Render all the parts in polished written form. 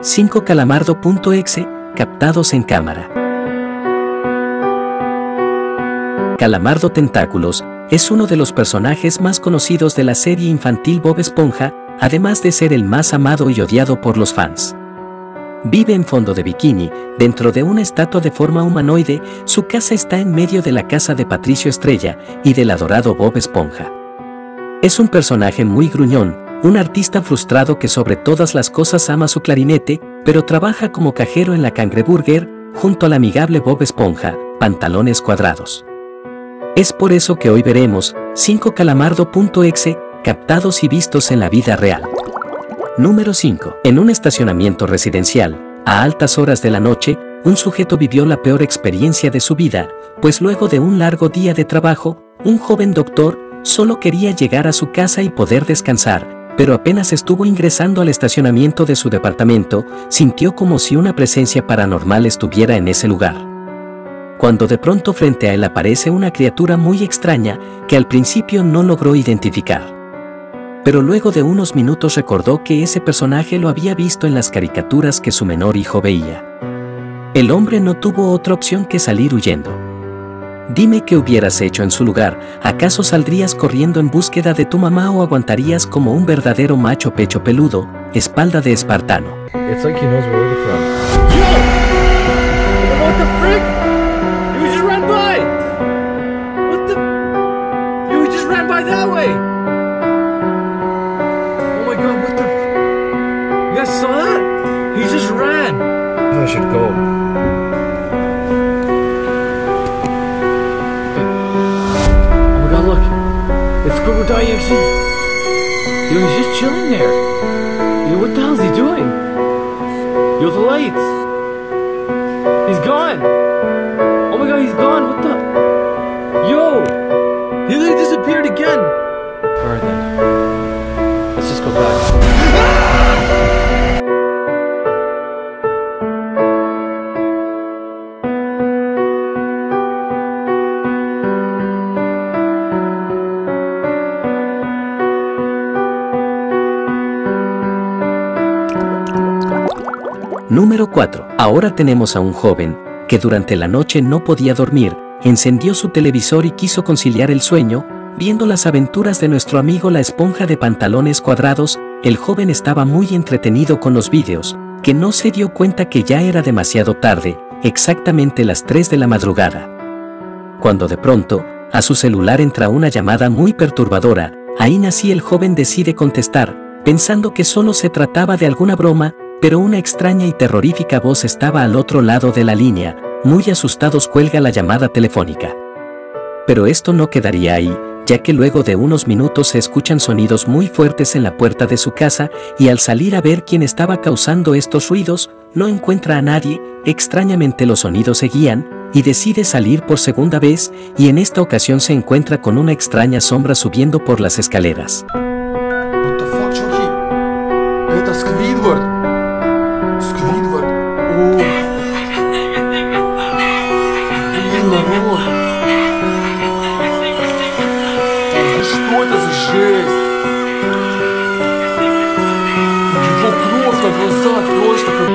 5calamardo.exe, captados en cámara. Calamardo Tentáculos es uno de los personajes más conocidos de la serie infantil Bob Esponja, además de ser el más amado y odiado por los fans. Vive en fondo de bikini, dentro de una estatua de forma humanoide. Su casa está en medio de la casa de Patricio Estrella y del adorado Bob Esponja. Es un personaje muy gruñón, un artista frustrado que sobre todas las cosas ama su clarinete, pero trabaja como cajero en la Cangreburger, junto al amigable Bob Esponja, pantalones cuadrados. Es por eso que hoy veremos 5calamardo.exe, captados y vistos en la vida real. Número 5. En un estacionamiento residencial, a altas horas de la noche, un sujeto vivió la peor experiencia de su vida, pues luego de un largo día de trabajo, un joven doctor solo quería llegar a su casa y poder descansar, pero apenas estuvo ingresando al estacionamiento de su departamento, sintió como si una presencia paranormal estuviera en ese lugar. Cuando de pronto frente a él aparece una criatura muy extraña que al principio no logró identificar. Pero luego de unos minutos recordó que ese personaje lo había visto en las caricaturas que su menor hijo veía. El hombre no tuvo otra opción que salir huyendo. Dime qué hubieras hecho en su lugar. ¿Acaso saldrías corriendo en búsqueda de tu mamá o aguantarías como un verdadero macho pecho peludo, espalda de espartano? It's like he knows where we're from. Yo! What the frick? You just ran by! What the? You just ran by that way! Oh my god, what the? You guys saw that? He just ran! I should go. Oh my god, look! It's Squidward.exe! Yo, he's just chilling there! Yo, what the hell is he doing? Yo, the lights! He's gone! Oh my god, he's gone! What the? Yo! He literally disappeared again! Alright then. Let's just go back. Número 4. Ahora tenemos a un joven que durante la noche no podía dormir, encendió su televisor y quiso conciliar el sueño, viendo las aventuras de nuestro amigo la esponja de pantalones cuadrados. El joven estaba muy entretenido con los vídeos, que no se dio cuenta que ya era demasiado tarde, exactamente las 3 de la madrugada. Cuando de pronto, a su celular entra una llamada muy perturbadora. Ahí así el joven decide contestar, pensando que solo se trataba de alguna broma, pero una extraña y terrorífica voz estaba al otro lado de la línea. Muy asustados cuelga la llamada telefónica. Pero esto no quedaría ahí, ya que luego de unos minutos se escuchan sonidos muy fuertes en la puerta de su casa, y al salir a ver quién estaba causando estos ruidos, no encuentra a nadie. Extrañamente los sonidos seguían, y decide salir por segunda vez, y en esta ocasión se encuentra con una extraña sombra subiendo por las escaleras. What the fuck, Chucky? Это Squidward. Squidward. О. Блин, народ. Что это за жесть? Его кровь на глазах просто как...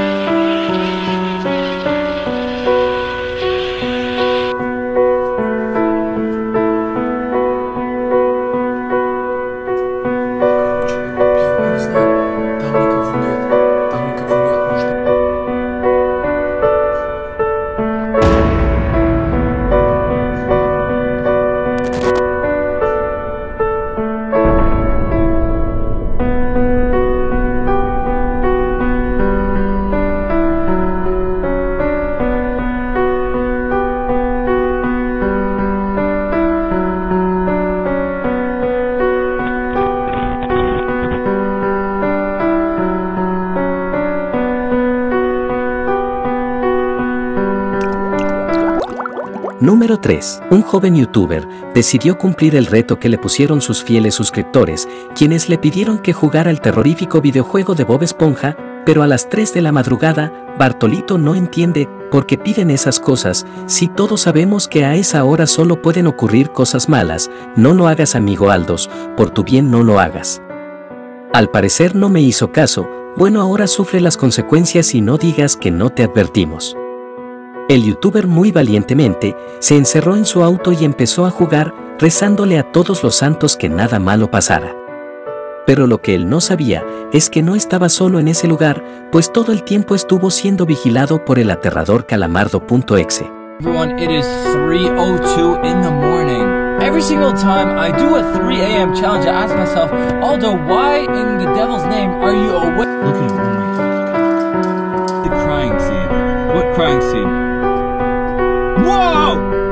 Número 3. Un joven youtuber decidió cumplir el reto que le pusieron sus fieles suscriptores, quienes le pidieron que jugara el terrorífico videojuego de Bob Esponja, pero a las 3 de la madrugada, Bartolito no entiende por qué piden esas cosas, si todos sabemos que a esa hora solo pueden ocurrir cosas malas. No lo hagas, amigo Aldos, por tu bien no lo hagas. Al parecer no me hizo caso. Bueno, ahora sufre las consecuencias y no digas que no te advertimos. El youtuber muy valientemente se encerró en su auto y empezó a jugar, rezándole a todos los santos que nada malo pasara. Pero lo que él no sabía es que no estaba solo en ese lugar, pues todo el tiempo estuvo siendo vigilado por el aterrador Calamardo.exe. Everyone, it is 3:02 in the morning. Every single time I do a 3 a.m. challenge, I ask myself, Aldo, why in the devil's name are you awake? Look at him, oh my god. The crying scene. What crying scene? Whoa!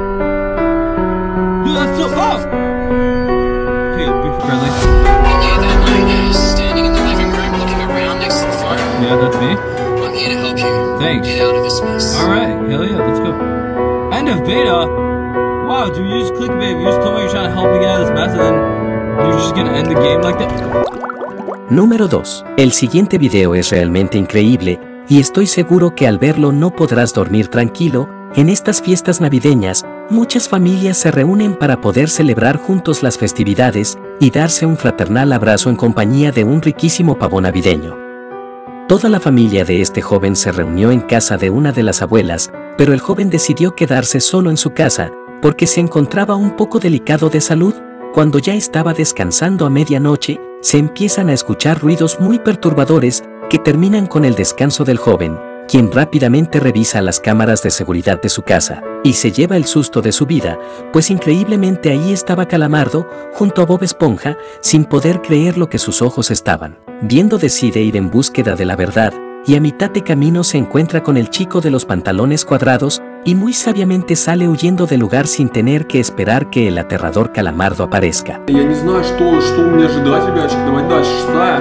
Yo, that's so up! Okay, be friendly. Yeah, that night is standing in the living room looking around next to the phone. Yeah, that's me. I'm here to help you. Thanks. Get out of this mess. Alright, hell yeah, let's go. End of beta? Wow, dude, you just clickbait. You just told me you're trying to help me get out of this mess and then you're just gonna end the game like that. Número 2. El siguiente video es realmente increíble y estoy seguro que al verlo no podrás dormir tranquilo. En estas fiestas navideñas, muchas familias se reúnen para poder celebrar juntos las festividades y darse un fraternal abrazo en compañía de un riquísimo pavo navideño. Toda la familia de este joven se reunió en casa de una de las abuelas, pero el joven decidió quedarse solo en su casa porque se encontraba un poco delicado de salud. Cuando ya estaba descansando a medianoche, se empiezan a escuchar ruidos muy perturbadores que terminan con el descanso del joven, quien rápidamente revisa las cámaras de seguridad de su casa y se lleva el susto de su vida, pues increíblemente ahí estaba Calamardo junto a Bob Esponja, sin poder creer lo que sus ojos estaban viendo. Decide ir en búsqueda de la verdad y a mitad de camino se encuentra con el chico de los pantalones cuadrados y muy sabiamente sale huyendo del lugar sin tener que esperar que el aterrador Calamardo aparezca. Я не знаю, что у меня ожидать, ребяточки. Давай дальше. 6-я,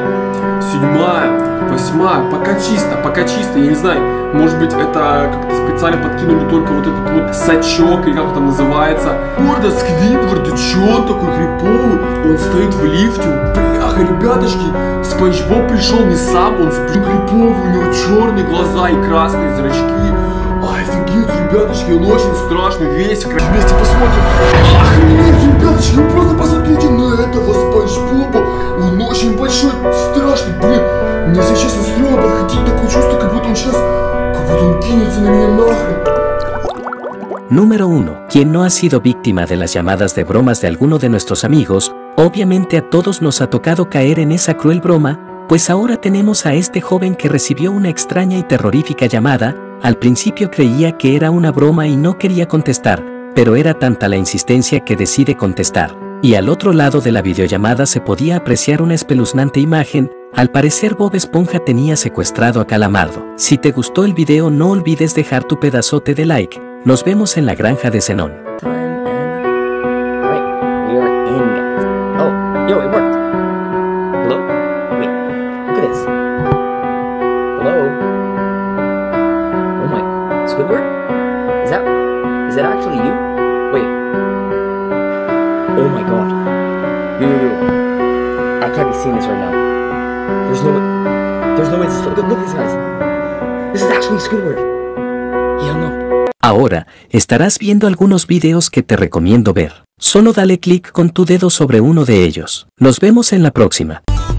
7-я, 8-я. Пока чисто. Я не знаю, может быть, это как-то специально подкинули только вот этот вот сачок, или как это называется. Морда Сквидвард, да чё он такой криповый? Он стоит в лифте. Бляха, ребяточки, Спанч Боб пришел не сам, он криповый, у него черные глаза и красные зрачки. Офигеть, ребяточки, он очень страшный, весь вместе посмотрим. Охренеть, ребяточки, вы просто посмотрите на этого Спанч Боба. Он очень большой, страшный, блин. Мне, если честно, стрёмно подходить, такое чувство, как будто он кинется на меня нахрен. Número 1. Quien no ha sido víctima de las llamadas de bromas de alguno de nuestros amigos, obviamente a todos nos ha tocado caer en esa cruel broma, pues ahora tenemos a este joven que recibió una extraña y terrorífica llamada. Al principio creía que era una broma y no quería contestar, pero era tanta la insistencia que decide contestar. Y al otro lado de la videollamada se podía apreciar una espeluznante imagen. Al parecer Bob Esponja tenía secuestrado a Calamardo. Si te gustó el video no olvides dejar tu pedazote de like. Nos vemos en la granja de Zenón. Alright, we are in, guys. Oh, yo, it worked. Hello? Wait, look at this. Hello? Oh my, Squidward? Is that actually you? Wait. Oh my god. Yo. I can't be seeing this right now. There's no way this is, look at this, guys. This is actually Squidward. Hell no. Ahora, estarás viendo algunos videos que te recomiendo ver. Solo dale clic con tu dedo sobre uno de ellos. Nos vemos en la próxima.